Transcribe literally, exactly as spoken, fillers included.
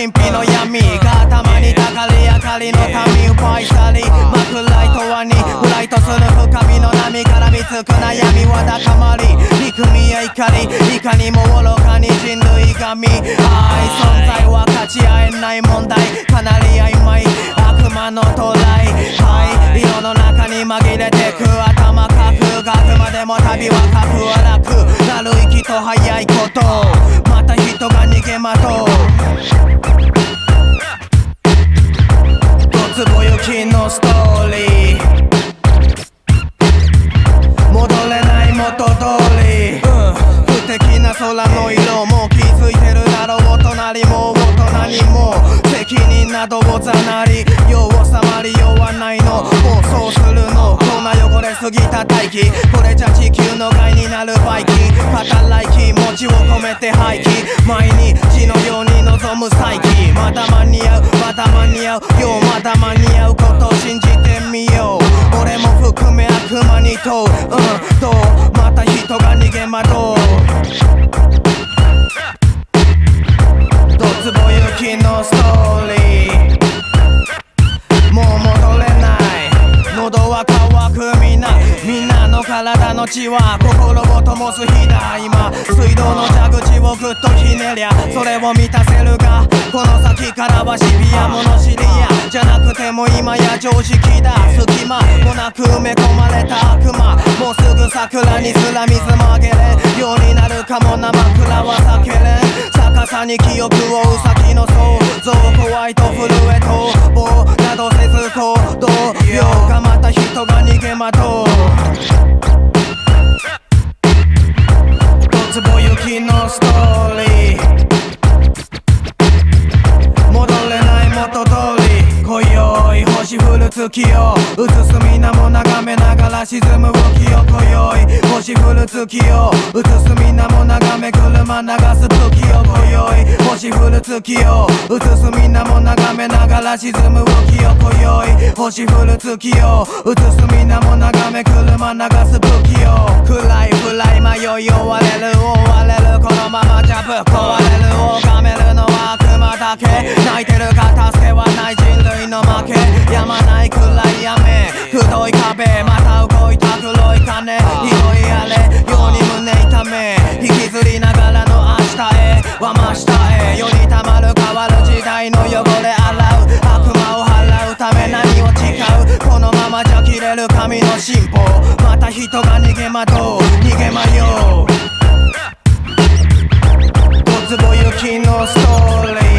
神秘の闇が頭にたかり明かりの民奪い去りマクライトワにフライトする深みの波から見つく悩みは高まり憎みや怒りいかにも愚かに人類神愛存在は勝ち合えない問題かなり曖昧悪魔の到来はい色の中に紛れてく頭かくがあくまでも旅は格は楽なる息と早いことまた人が逃げまとうドツボ行きのストーリー戻れない元通り、うん、不敵な空の色も気づいてるだろう隣も大人にも責任などおざなり世をさまり弱ないの暴走するのこんな汚れすぎた大気これじゃ地球の害になるバイキン働き気持ちを込めて廃棄毎日のように望む再起まだ間に合うまだ間に合うようまだ間に合うことを信じてみよう俺も含め悪魔に問ううんどうまた人が逃げ惑うドツボ行きのストーリーもう戻れない喉は渇くみんなみんなの体の血は心を灯す火だ今水道の蛇口をぐっとひねりゃそれを満たせるがこの先からはシビア物知りやじゃなくても今や常識だ隙間もなく埋め込まれた悪魔もうすぐ桜にすら水もあげれようになるかもな枕は避けれん逆さに記憶をうさぎの想像怖いと震え逃亡などせず行動ようがまた人が逃げ惑うドツボ行きのストーリー戻れない元通り今宵星降る月を映す水面眺めながら沈む動きを今宵星降る月を映す水面眺め車流す時を今宵星降る月を映す水面眺めながら沈む動きを今宵星降る月を映す水面眺め車流す武器を暗い暗い迷い追われる追われるこのままじゃぶっ壊れる拝めるのは悪魔だけ泣いてるが助けはない人類の負けやまない暗い雨くどい壁また動いた黒い金ひどいあれように胸痛め引きずりながらの明日へは真下へ世にたまる変わる時代の汚れ洗う悪魔を払うため何を誓うこのままじゃ切れる神の進歩また人が逃げ惑う逃げ迷うドツボ行きのストーリー